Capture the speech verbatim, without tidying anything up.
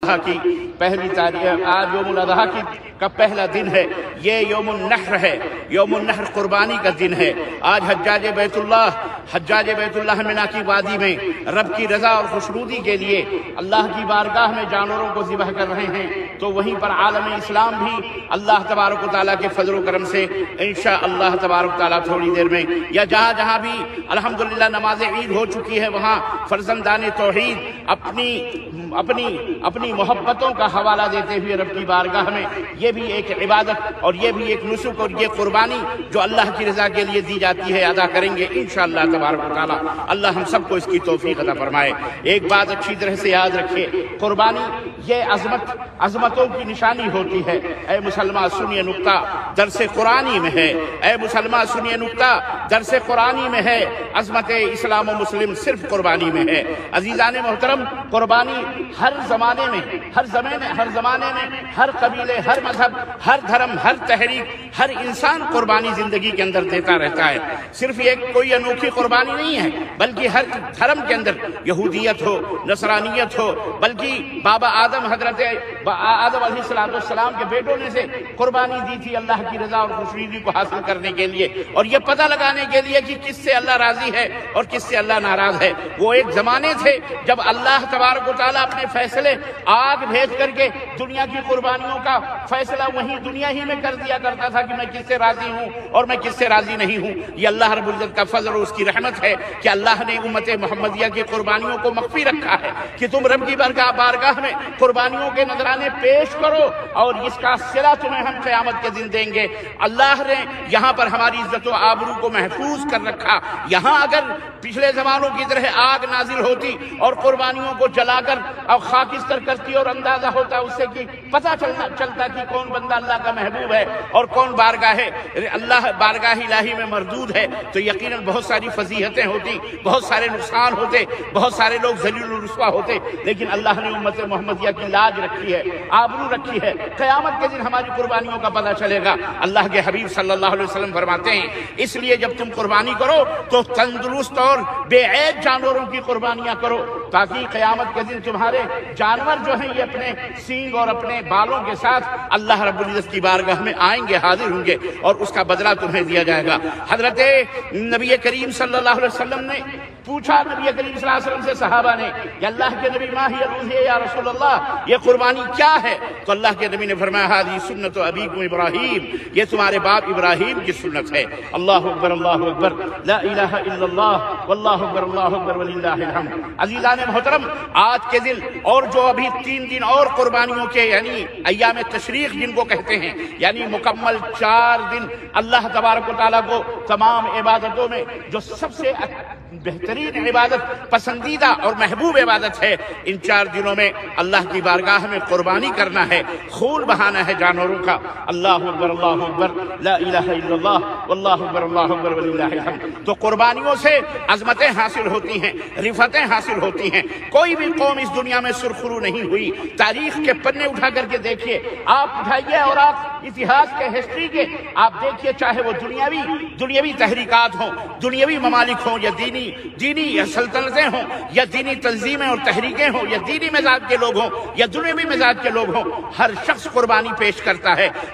الاضحیٰ کی پہلی تاریخ، آج یوم الاضحیٰ کی کا پہلا دن ہے، یہ یوم النحر ہے، یوم النحر قربانی کا دن ہے۔ آج حجاج بیت اللہ حجاج بیت اللہ منا کی وادی میں رب کی رضا اور خوشنودی کے لیے اللہ کی بارگاہ میں جانوروں کو ذبح کر رہے ہیں، تو وہیں پر عالم اسلام بھی اللہ تبارک و تعالیٰ کے فضل و کرم سے انشاءاللہ تبارک و تعالیٰ تھوڑی دیر میں یا جہاں جہاں بھی الحمدللہ نماز عید ہو چکی ہے وہاں فرزندان توحید اپنی اپنی اپنی محبتوں کا حوالہ دیتے ہوئے رب کی بارگاہ میں یہ بھی ایک عبادت اور یہ بھی ایک نسک اور یہ قربانی جو اللہ کی رضا کے لیے دی جاتی ہے ادا کریں گے انشاءاللہ تبارک و تعالیٰ۔ اللہ ہم سب کو اس کی توفیق عطا فرمائے۔ ایک بات اچھی طرح سے یاد رکھیے، قربانی یہ عظمت عظمتوں کی نشانی ہوتی ہے۔ اے مسلمان سنیے نکتہ درس قرآنی میں ہے، اے مسلمان سنیے نکتہ درس قرآنی میں ہے، عظمت اسلام و مسلم صرف قربانی میں ہے۔ عزیزان محترم، قربانی ہر زمانے میں ہر زمانے ہر زمانے میں ہر قبیلے، ہر مذہب، ہر دھرم، ہر تحریک، ہر انسان قربانی زندگی کے اندر دیتا رہتا ہے۔ صرف یہ کوئی انوکھی قربانی نہیں ہے، بلکہ ہر دھرم کے اندر یہودیت ہو، نصرانیت ہو، بلکہ بابا آدم حضرت آدم علیہ السلام والسلام کے بیٹوں نے سے قربانی دی تھی اللہ کی رضا اور خوشنودی کو حاصل کرنے کے لیے اور یہ پتہ لگانے کے لیے کہ کس سے اللہ راضی ہے اور کس سے اللہ ناراض ہے۔ وہ ایک زمانے تھے جب اللہ تبارک و تعالیٰ اپنے فیصلے آگ بھیج کر کے دنیا کی قربانیوں کا فیصلہ وہیں دنیا ہی میں کر دیا کرتا تھا کہ میں کس سے راضی ہوں اور میں کس سے راضی نہیں ہوں۔ یہ اللہ رب العزت کا فضل اور اس کی رحمت ہے کہ اللہ نے امت محمدیہ کی قربانیوں کو مخفی رکھا ہے کہ تم رب کی بارگاہ بارگاہ میں قربانیوں کے نذرانے پیش کرو اور اس کا صلہ تمہیں ہم قیامت کے دن دیں گے۔ اللہ نے یہاں پر ہماری عزت و آبرو کو محفوظ کر رکھا۔ یہاں اگر پچھلے زمانوں کی طرح آگ نازل ہوتی اور قربانیوں کو جلا کر اور خاکستر کرتی اور اندازہ ہوتا اس سے کہ پتہ چلنا چلتا کہ کون بندہ اللہ کا محبوب ہے اور کون بارگاہ اللہ بارگاہ الہی میں مردود ہے، تو یقیناً بہت ساری فضیحتیں ہوتی، بہت سارے نقصان ہوتے، بہت سارے لوگ ذلیل و رسوا ہوتے، لیکن اللہ نے امت محمدیہ کی لاج رکھی ہے، آبرو رکھی ہے۔ قیامت کے دن ہماری قربانیوں کا پتہ چلے گا۔ اللہ کے حبیب صلی اللہ علیہ وسلم فرماتے ہیں اس لیے جب تم قربانی کرو تو تندرست اور بے عیب جانوروں کی قربانیاں کرو تاکہ قیامت کے دن تمہارے جانور جو ہیں یہ اپنے سینگ اور اپنے بالوں کے ساتھ اللہ رب العزت کی بارگاہ میں آئیں گے، حاضر ہوں گے اور اس کا بدلہ تمہیں دیا جائے گا۔ حضرت نبی کریم صلی اللہ علیہ وسلم نے پوچھا نبی کریم صلی اللہ علیہ وسلم سے صحابہ نے کہ اللہ کے نبی ما ہی الاضحیہ یا رسول اللہ، یہ قربانی کیا ہے؟ تو اللہ کے نبی نے فرمایا ہذہ سنت ابیکم ابراہیم، یہ تمہارے باپ ابراہیم کی سنت ہے۔ اللہ اکبر اللہ اکبر لا الہ الا اللہ واللہ اکبر اللہ اکبر وللہ الحمد۔ عزیزان محترم، آج کے دن اور جو ابھی تین دن اور قربانیوں کے یعنی ایام تشریق جن کو کہتے ہیں، یعنی مکمل چار دن اللہ تبارک و تعالیٰ کو تمام عبادتوں میں جو سب سے بہترین عبادت، پسندیدہ اور محبوب عبادت ہے، ان چار دنوں میں اللہ کی بارگاہ میں قربانی کرنا ہے، خون بہانا ہے جانوروں کا۔ اللہ اکبر اللہ اکبر لا الہ الا اللہ واللہ اکبر اللہ اکبر وللہ الحمد۔ تو قربانیوں سے عظمتیں حاصل ہوتی ہیں، رفعتیں حاصل ہوتی ہیں۔ کوئی بھی قوم اس دنیا میں سرخرو نہیں ہوئی۔ تاریخ کے پنے اٹھا کر کے دیکھیے، آپ اٹھائیے اور آپ اتہاس کے ہسٹری کے آپ دیکھیے، چاہے وہ دنیاوی دنیاوی تحریکات ہوں، دنیاوی ممالک ہوں یا دینی دینی یا سلطنتیں ہوں یا دینی تنظیمیں اور تحریکیں ہوں یا دینی مزاج کے لوگ ہوں یا دنیاوی مزاج کے لوگ ہوں، ہر شخص قربانی پیش کرتا ہے۔